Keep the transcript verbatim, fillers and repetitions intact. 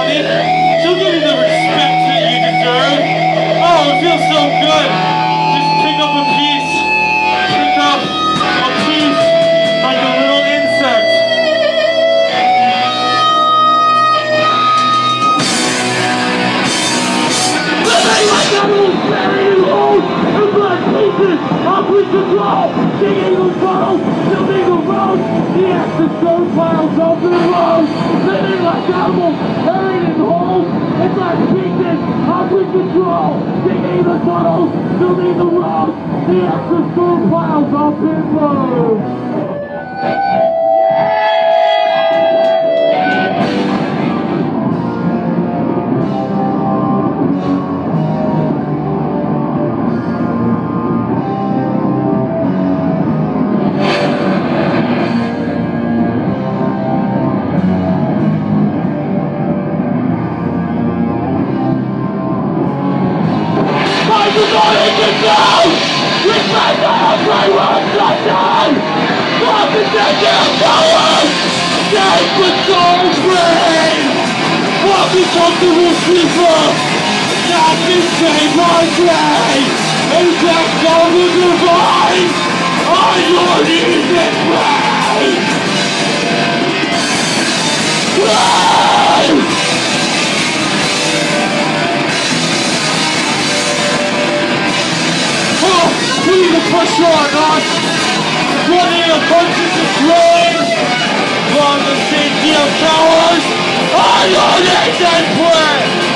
money. She'll give you the respect that you deserve. Oh, it feels so good. Just pick up a piece. Pick up a piece like a little insect. Living like animals buried in holes and black pieces of control. Digging the tunnels, building the roads. The active stone piles up in rows. Living like animals buried in holes and black pieces of control. Digging the tunnels, building the roads. The active stone piles up in rows. Comfortable sleeper, not insane my day, and that God will divine on your knees and pray. Pray! Oh, putting the pressure on us, running a bunches of drones, from the safety of towers, on your knees and pray.